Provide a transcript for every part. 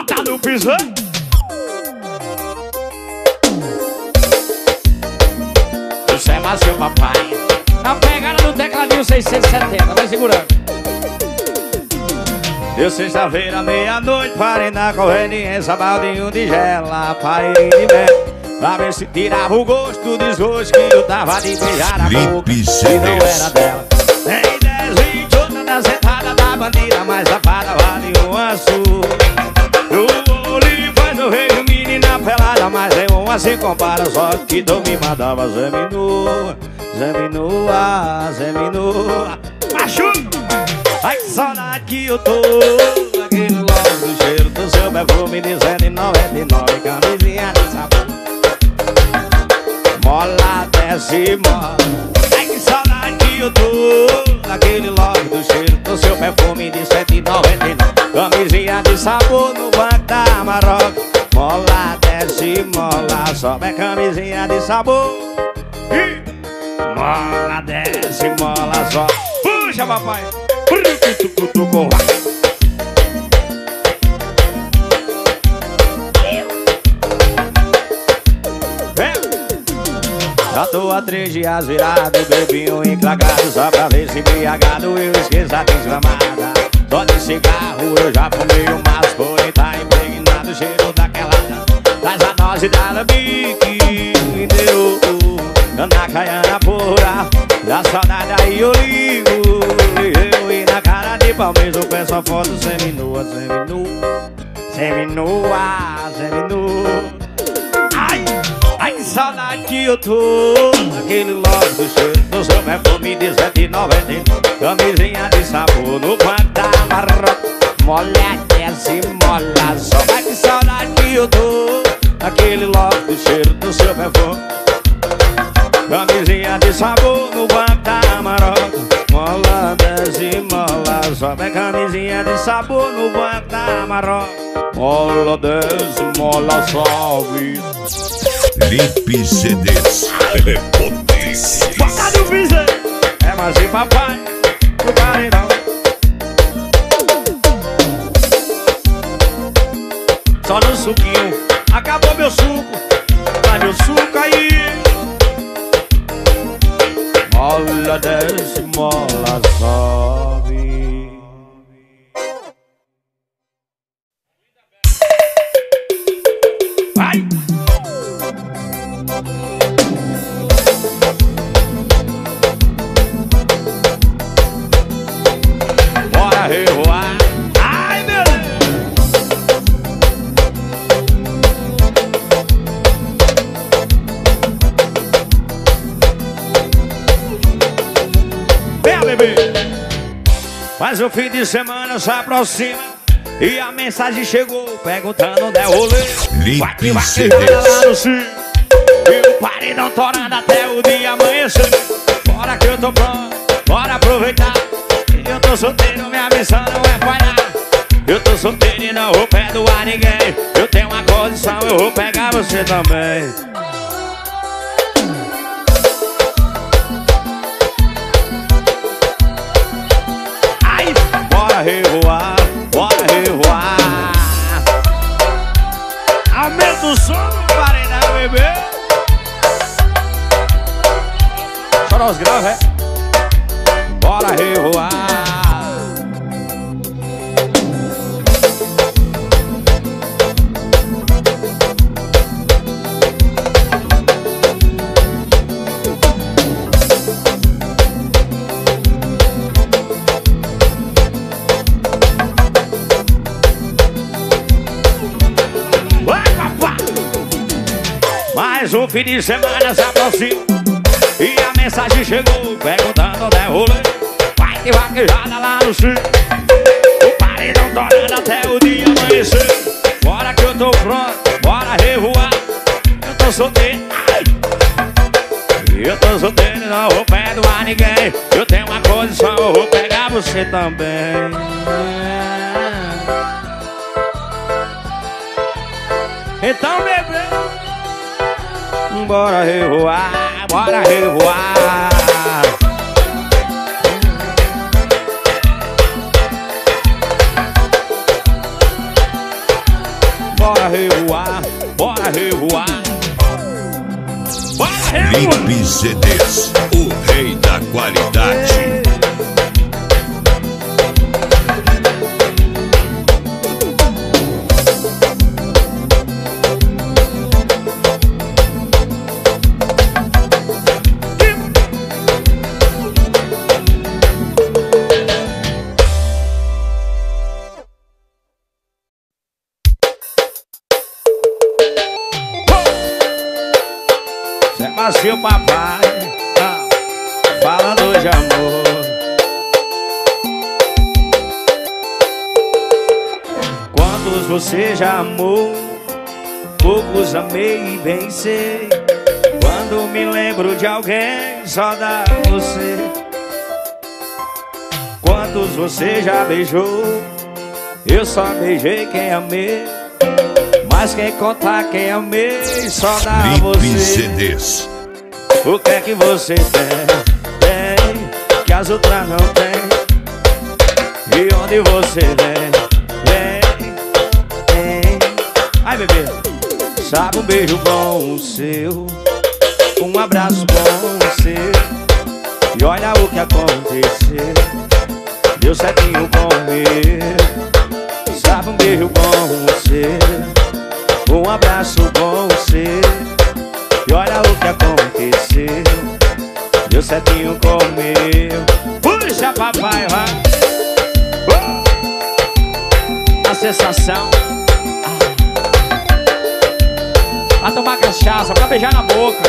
Bota no piso. Você é mais seu papai. A pegada do tecladinho 670. Vai segurando. Eu sexta-feira, meia-noite, parei na conveniência, baldinho de gela, parei de mel. Pra ver se tirava o gosto do desgosto que eu tava de beijar a boca e não era dela. Tem 10, 20, outra da sentada da bandeira, mas safada vale um açúcar. O olho faz o rei, o menina pelada, mas é uma se compara, só que tu me mandava seminua, seminua, seminua. Machuca! Ai que saudade que eu tô, aquele logo do cheiro do seu perfume de 199, camisinha de sabor. Mola, desce, mola. Ai que saudade que eu tô, aquele logo do cheiro do seu perfume de 199, camisinha de sabor no banco da Marroca. Mola, desce, mola, sobe a camisinha de sabor. Mola, desce, mola, sobe. Puxa, papai. Já tô há 3 dias virado, bebinho enclagado, só pra ver se embriagado eu esqueço a desgramada. Só de cigarro eu já fumei umas, porém tá impregnado o cheiro daquela das anós e da lambique. Deu na caiana pura, da saudade aí eu ligo. Eu e na cara de palmeiras eu peço a foto seminua, seminua, seminua, seminua. Ai, ai que saudade que eu tô, aquele logo do cheiro do seu perfume de 199, camisinha de sabor no banco da Marroca. Molha, desce, mola, só. Ai que saudade que eu tô, aquele logo do cheiro do seu perfume, camisinha de sabor no banco da Marroca. Mola, desce, mola, sobe a camisinha de sabor no banco da Marroca. Mola, desce, mola, sobe. Limpe CDs, é potência. Bota no piso. É mais de papai, o paredão. Só no suquinho, acabou meu suco. Dá meu suco aí. Mola, desce, mola, sobe. Vai! Bora revoar. Ai, meu Deus! Vem, bebê! Mas o fim de semana se aproxima e a mensagem chegou perguntando onde é o rolê. Vai que vai que roda lá no cio, e o paredão torando até o dia amanhecer. Bora que eu tô pronto, bora aproveitar. Eu tô solteiro, minha missão não é falhar. Eu tô solteiro e não vou perdoar ninguém. Eu tenho uma condição, eu vou pegar você também. Ai, bora revoar, bora revoar. Aumenta o som, não parei não, bebê. Chora os graves, é? Bora revoar. Mais um fim de semana se aproxima e a mensagem chegou perguntando onde é o rolê. Vai que vaquejada lá no cio, o paredão torando até o dia amanhecer. Bora que eu tô pronto, bora revoar. Eu tô solteiro, ai. Eu tô solteiro e não vou perdoar ninguém. Eu tenho uma condição, eu vou pegar você também. Então, bebê, bora revoar, bora revoar. revoar, bora revoar. Lipe CDs, o rei da qualidade. Seu papai, falando de amor. Quantos você já amou? Poucos amei e bem sei. Quando me lembro de alguém, só dá você. Quantos você já beijou? Eu só beijei quem amei. Mas quem contar quem amei, só dá Lipe você. CDs. O que é que você tem que as outras não tem? E onde você vem? Ai, bebê. Sabe um beijo bom seu, um abraço bom seu. E olha o que aconteceu, deu certinho comigo. Sabe um beijo bom seu, um abraço bom seu. E olha o que aconteceu, deu certinho comigo. Puxa, papai, vai. A sensação, a tomar cachaça, pra beijar na boca.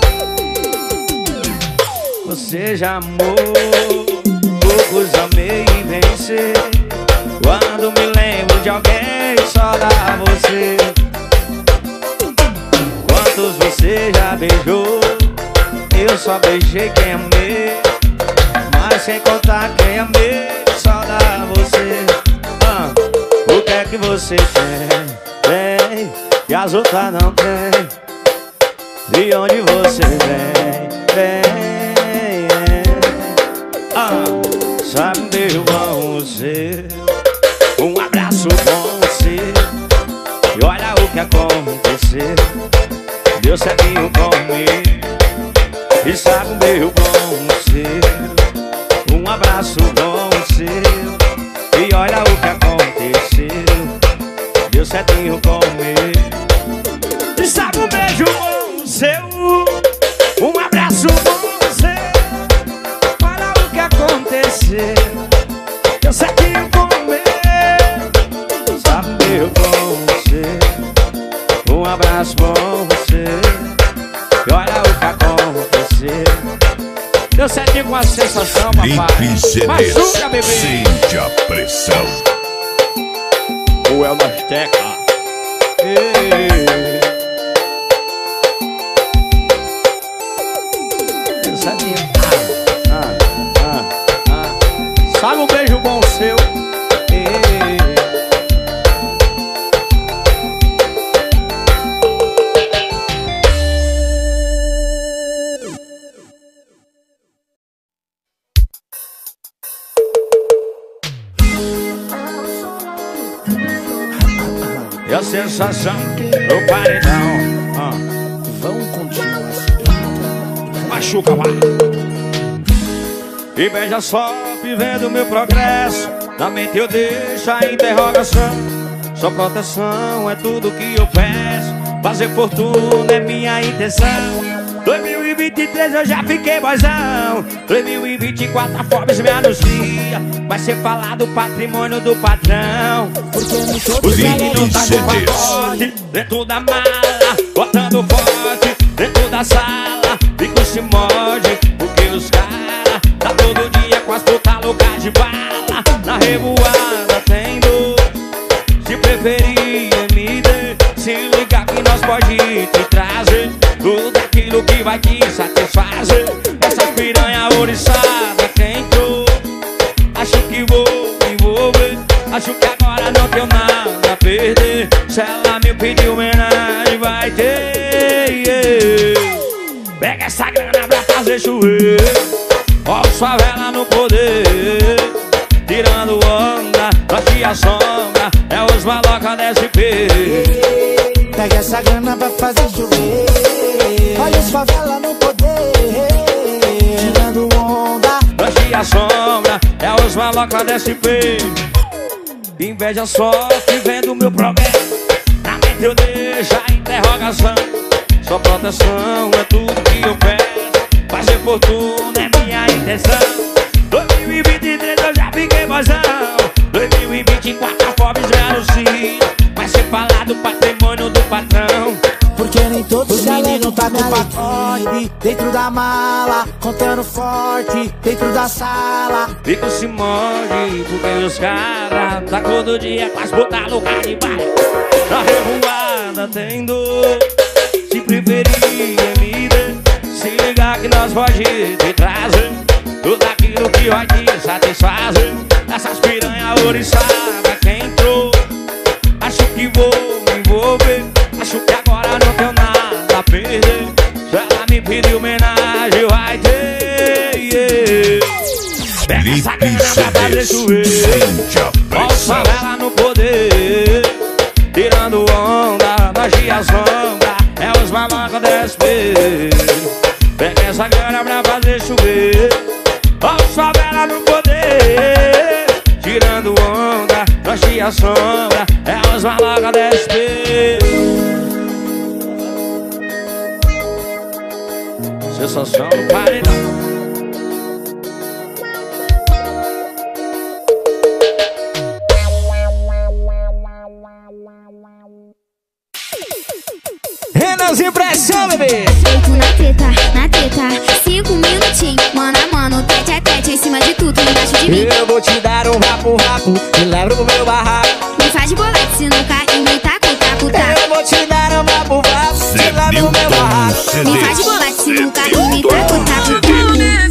Você já amou, poucos amei e venci. Quando me lembro de alguém, só dá você. Quantos você já beijou? Eu só beijei quem amei. Mas sem contar quem amei, só dá você. O que é que você tem que as outras não tem? De onde você vem? Sabe um beijo bom seu, um abraço bom seu. E olha o que aconteceu, deu certinho comigo. E sabe um beijo bom seu, um abraço bom seu. E olha o que aconteceu, deu certinho comigo. E sabe um beijo bom seu, um abraço bom seu. Olha o que aconteceu, deu certinho comigo. Sabe um beijo bom seu, um abraço bom seu. E olha o que aconteceu, deu certinho com a sensação, papai. Lipe CDs, Machuca, bebê. sente a pressão. O El das teclas. Deu certinho. Sabe um beijo bom seu? E a sensação do paredão. Vão continuar se Machuca, vai. E beija só, vivendo meu progresso. Na mente eu deixo a interrogação. Sua proteção é tudo que eu peço. Fazer fortuna é minha intenção. 2023 eu já fiquei boizão. 2024 a Forbes me anuncia. Vai ser falado o patrimônio do patrão. Os meninos tá com pacote dentro da mala, botando forte dentro da sala. Fico se morde, porque os caras tá todo dia com as putas loucas de bala. Na revoada tem dor, se preferir me dê. Se ligar que nós pode te trazer tudo aquilo que vai te satisfazer. Essa piranha ouriçada quem tô, acho que vou me envolver. Acho que agora não tenho nada a perder. Se ela me pedir homenagem vai ter. Pega essa grana pra fazer chover. Ó o favela no poder, tirando onda, nós te assombra. É os maloca da SP. Pega essa grana pra fazer chover. Olha os favela no poder, tirando onda. Noite a sombra, é os maloca da SP. Inveja só que vem do meu progresso. Na mente eu deixo a interrogação. Sua proteção é tudo que eu peço. Fazer fortuna é minha intenção. 2023 eu já fiquei vozão. 2024 a fome zero sim. Vai ser falado patrimônio do patrão. Porque nem todos os meninos tá com pacote dentro da mala, contando forte dentro da sala. Fico se morde porque os caras da cor do dia quase botar lugar de baile. Na revoada tem dor. Se preferir me dê. Se ligar que nós pode te trazer tudo aquilo que vai te satisfazer. Essas piranha ouriçada quem entrou. Acho que vou me envolver. Acho que agora não tenho nada a perder. Se ela me pedir homenagem vai ter, yeah. Pega essa grana pra fazer chover. Olha o favela no poder, tirando onda, magia sombra. É os malocos da SP. Pega essa grana pra fazer chover. Olha os favela no poder, tirando onda, magia sombra. É os malocos da SP. Sensação no paredão. Renanzinho pressão, bebê. Feito na teta, 5 minutinhos. Mano a mano, tete a tete, em cima de tudo, embaixo de mim. Eu vou te dar um rapo, me leva pro meu barraco. Me faz de bolete, se não cair, me taco, taco, taco. Eu vou te dar um rapo, me leva pro meu barraco. Me faz de bolete, se não cair, me taco, taco, taco.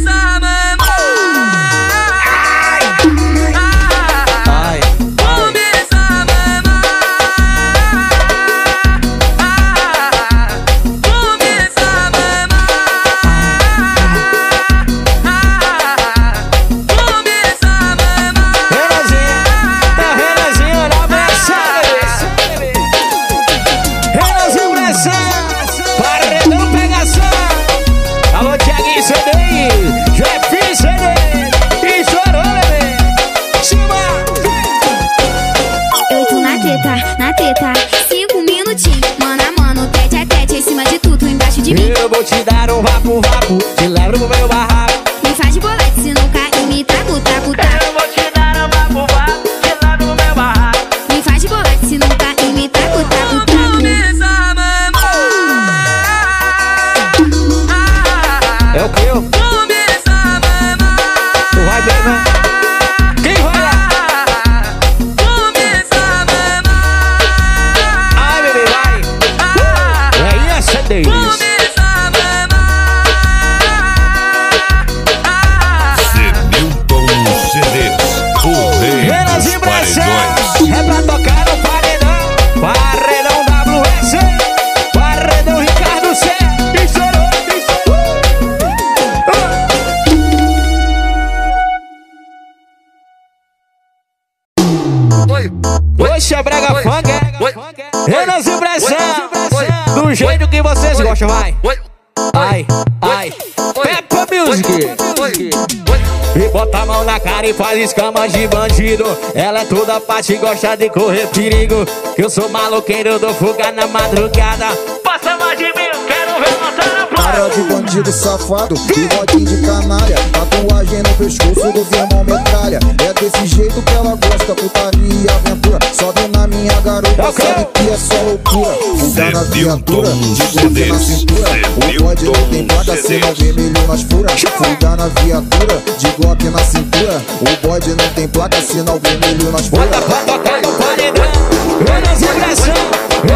Na teta, 5 minutinhos. Mano a mano, tete a tete, em cima de tudo, embaixo de mim. Eu vou te dar um vapo, te levo pro meu barraco. Me faz de bolete, se não cair, me taco, taco, taco. Eu vou te dar um vapo, te levo pro meu barraco. Me faz de bolete, se não cair, me taco, taco, taco. É o que eu? Tu vai ver, né? Quem vai lá? Ai, bebê, vai. E aí, essa deles. Milton CDs, o rei dos paredões. É pra tocar no paredão. Paredão WC, paredão Ricardo C. Estourou, Poxa, brega funk, Renanzinho pressão, do jeito que vocês gostam, vai. Ai, Peppa Music. E bota a mão na cara e faz escama de bandido. Ela é toda parte e gosta de correr perigo. Que eu sou maloqueiro, dou fuga na madrugada. Passa mais de mim, quero ver matar a praia. Cara de bandido safado, bigodinho de canalha, tatuagem no pescoço do irmão metralha. É desse jeito que ela gosta, putaria e aventura. Sobe na minha garota, sabe que é só loucura. Fuga na viatura, de golpe na cintura. O bode não tem placa, sinal vermelho nas furas. Fuga na viatura, de golpe na cintura. O bode não tem placa, sinal vermelho nas furas. Bota pra tocar no paredão. Renanzinho pressão,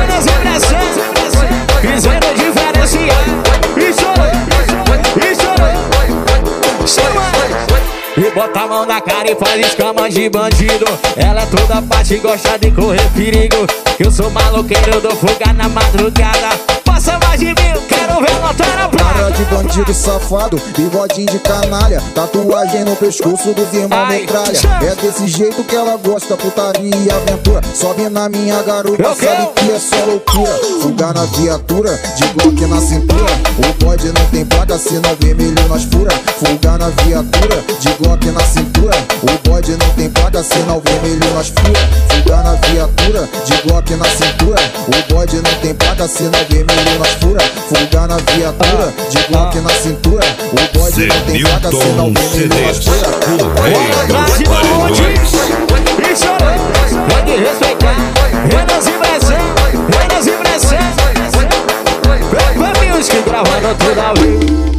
fizendo diferenciar. E bota a mão na cara e faz escama de bandido. Ela é toda parte e gosta de correr perigo. Que eu sou maloqueiro, dou fuga na madrugada. passa mais de 1000, quero ver anotar na placa. Cara de bandido safado, bigodinho de canalha, tatuagem no pescoço dos irmãos metralha. É desse jeito que ela gosta, putaria e aventura. Sobe na minha garupa, sabe que é só loucura. Fuga na viatura, de Glock na cintura. O bode não tem placa, sinal vermelho nós fura. Fuga na viatura, de Glock na cintura. O bode não tem placa, sinal vermelho nós fura. Fuga na viatura, de Glock na cintura. O bode não tem placa, sinal vermelho nós fura. Fuga na viatura, de Glock na cintura. O bode não tem placa, sinal vermelho nós fura. O rei dos paredões. E chorou, pode respeitar. Renas e pressão, renas e pressão. Pepe Music gravando tudo ao vivo.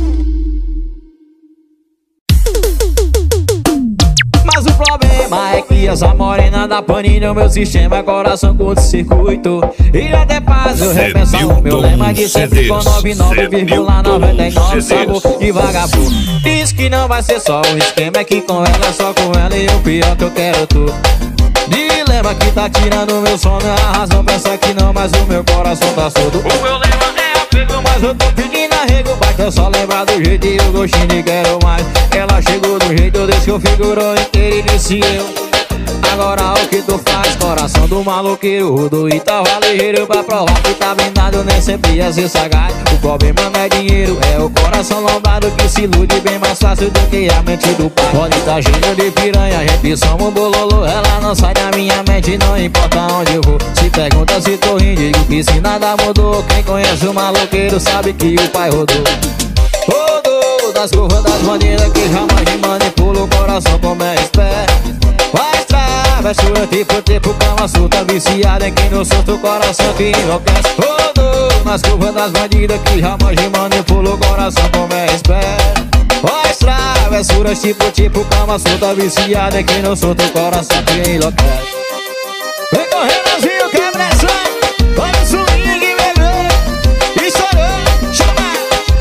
Mas o problema é que essa morena da pane no meu sistema é coração curto-circuito. E até faz eu repensar o meu lema de sempre com 99,99 sabor de vagabundo. Diz que não vai ser só o esquema, é que com ela é só com ela e o pior que eu quero tu. Dilema que tá tirando meu sono, é a razão pensa que não, mas o meu coração tá surdo. O meu lema é apego, mas eu tô pedindo arrego. Basta eu só lembrar do jeito e o gostinho de quero mais. Ela chegou do jeito, desconfigurou inteiro e iniciou. Agora o que tu faz? Coração do maloqueiro, rodo e tava ligeiro pra provar que tá blindado, nem sempre ia ser sagaz. O problema não é dinheiro, é o coração lombado que se ilude bem mais fácil do que a mente do pai. Pode tá cheio de piranha, gente somos bololo. Ela não sai da minha mente, não importa onde eu vou. Se pergunta se tô rindo, digo que se nada mudou. Quem conhece o maloqueiro sabe que o pai rodou. Rodou das curvas das bandeiras que jamais me manipula o coração como é esperto. Faz travessura tipo cama solta, viciada em quem não solta o coração que enlouquece. Rodou nas curvas das bandidas que jamais me manipula o coração como é esperto. Faz travessuras tipo cama solta, viciada em quem não solta o coração que enlouquece. Vem correndo, Brasil, que é pressão. Olha o swing, bebê. Estourou, chama.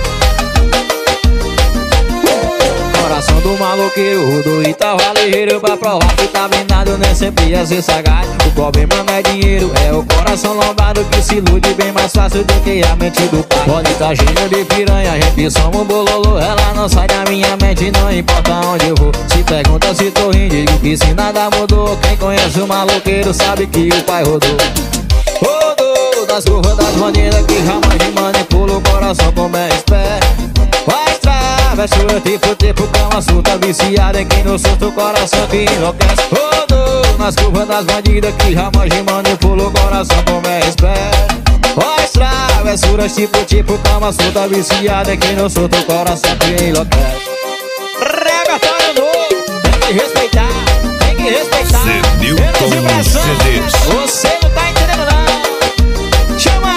Coração do maloqueiro, rodo e tava ligeiro pra provar que tá blindado, nem sempre ia ser sagaz. O problema não é dinheiro, é o coração lombado que se ilude bem mais fácil do que a mente do pai. Pode tá cheio de piranha, gente somos bololo. Ela não sai da minha mente, não importa onde eu vou. Se pergunta se tô rindo, digo que se nada mudou. Quem conhece o maloqueiro sabe que o pai rodou. Rodou das curvas das bandeiras que jamais me manipula o coração como é esperto. Faz travessura tipo cama solta, viciada em quem não solta o coração que enlouquece. Rodou nas curvas das bandidas que jamais me manipula o coração como é esperto. Faz travessuras tipo cama solta, viciada em quem não solta o coração que enlouquece. Repertório novo, tem que respeitar, tem que respeitar. Zenilton CDs. Você não tá entendendo não. Chama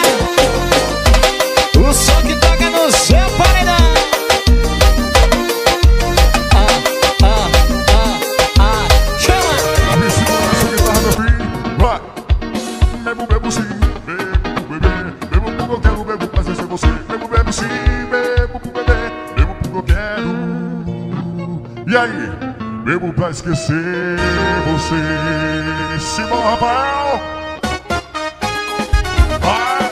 o som que toca no seu paredão. Chama. Bebo sim, bebo bebê, bebo porque eu quero, bebo pra ser você. Bebo sim, bebo pro bebê, bebo porque eu quero. E aí, bebo pra esquecer você. Simão Rafael. Vai.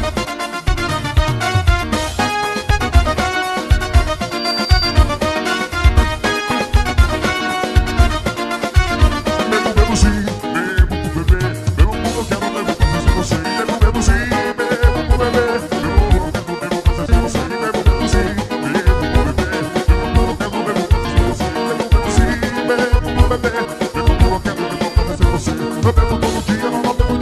Bebo sim, bebo pro bebê, bebo porque eu quero, bebo pra ser você. Bebo sim, bebo pro bebê, bebo pra ser você. Bebo sim, bebo pro bebê, bebo porque eu quero, bebo pra ser você. Bebo sim, bebo pro bebê, bebo porque eu quero, bebo pra ser você. Eu bebo todo dia, não bebo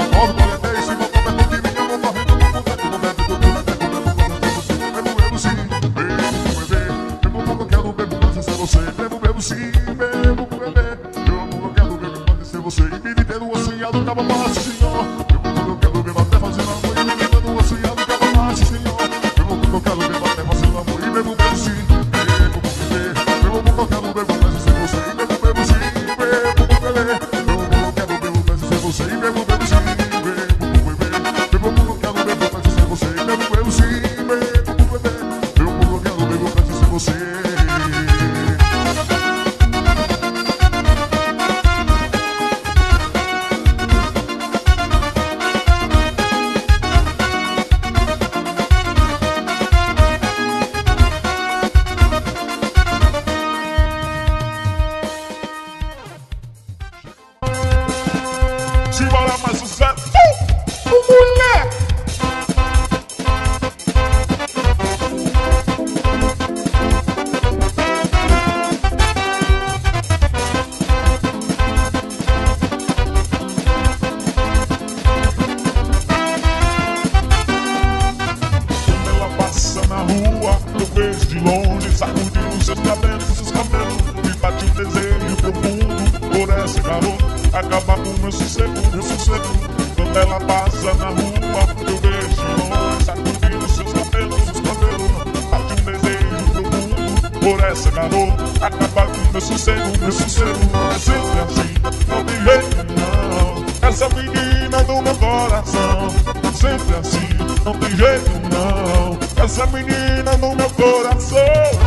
Simbora mais sucesso. Ela passa na rua, eu vejo de longe, sacudindo seus cabelos, me bate um desejo profundo por essa garota. Acaba com meu sossego, Quando ela passa na rua, eu vejo de longe, sacudindo seus cabelos, bate um desejo profundo por essa garota. Acaba com meu sossego, É sempre assim, não tem jeito não. Essa menina do meu coração. É sempre assim, não tem jeito não. Essa menina do meu coração.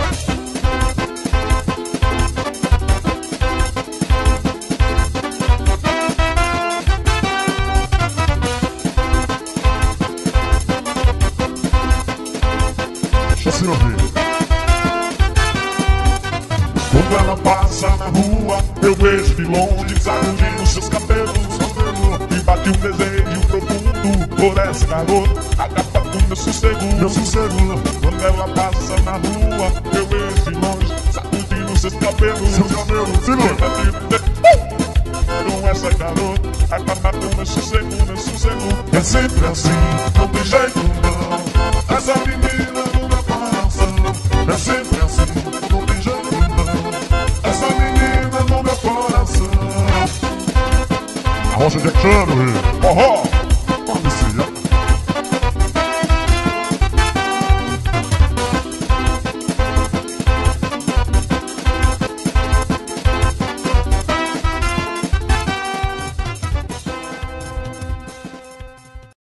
Quando ela passa na rua, eu vejo de longe, sacudindo seus cabelos, e bate um desejo profundo por essa garota. Acaba com meu sossego, Quando ela passa na rua, eu vejo de longe, sacudindo seus cabelos, com essa garota. Acaba com meu sossego, É sempre assim, não tem jeito não. Essa menina do meu coração. É sempre assim, não tem jeito não. Essa menina no meu coração. A rocha de Cano,